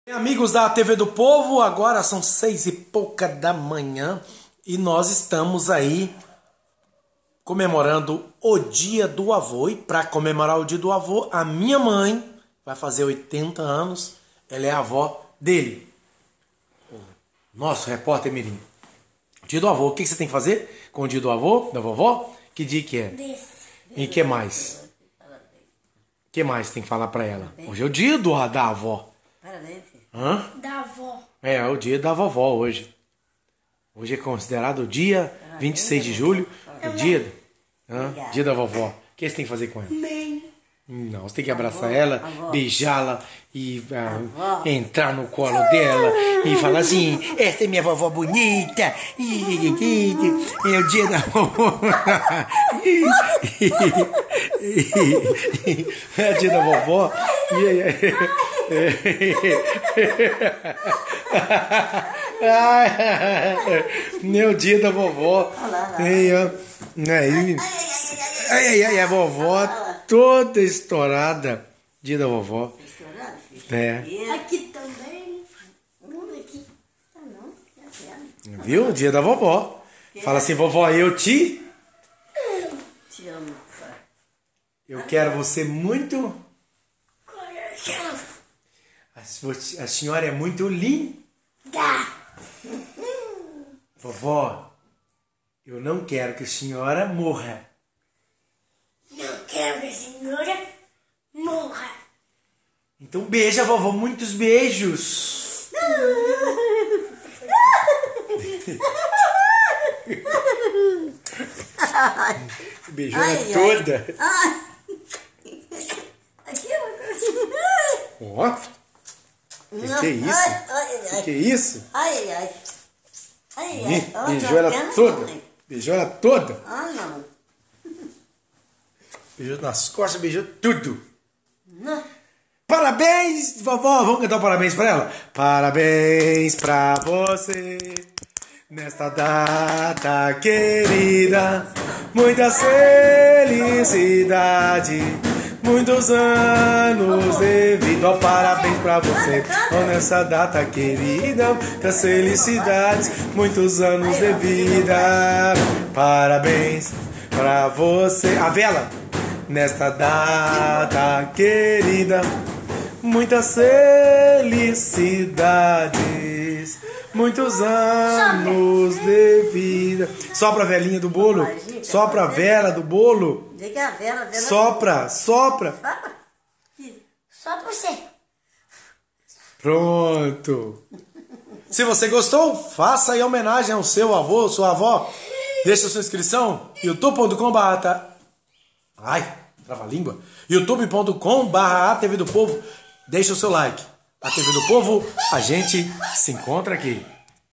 Amigos da TV do Povo, agora são 6 e pouca da manhã e nós estamos aí comemorando o Dia do Avô. E para comemorar o Dia do Avô, a minha mãe vai fazer 80 anos, ela é a avó dele. Nosso repórter Mirim. Dia do Avô, o que você tem que fazer com o Dia do Avô, da vovó? Que dia que é? E o que mais? O que mais tem que falar para ela? Hoje é o dia da avó. Parabéns. Hã? Da avó. É o dia da vovó hoje. Hoje é considerado o dia 26 de julho, o dia, dia da vovó. O que você tem que fazer com ela? Não, você tem que abraçar ela, beijá-la e entrar no colo dela e falar assim: essa é minha vovó bonita. É o dia da vovó. É o dia da vovó. Meu dia da vovó. A vovó toda estourada. Dia da vovó. É. Aqui também. Aqui. Não. Viu? Dia da vovó. Fala assim: vovó, eu te amo. Eu quero você muito. A senhora é muito linda. Vovó, eu não quero que a senhora morra. Não quero que a senhora morra. Então beija, vovó, muitos beijos. Beijou ela toda. Ó. Que é isso? Que é isso? Beijou ela toda. Beijou ela toda. Não. Beijou nas costas, beijou tudo. Parabéns, vovó. Vamos cantar um parabéns pra ela? Parabéns pra você nesta data querida. Muita felicidade. Muitos anos de vida, parabéns pra você. Nessa data querida, muitas felicidades, muitos anos de vida. Parabéns pra você. A vela! Nesta data querida, muitas felicidades, muitos anos de vida. Sopra a velinha do bolo. Sopra a vela do bolo. Sopra. Só pra você. Pronto. Se você gostou, faça aí homenagem ao seu avô, sua avó. Deixa a sua inscrição. youtube.com/. Ai, trava a língua. youtube.com/ATV do Povo. Deixa o seu like. A TV do Povo, a gente se encontra aqui.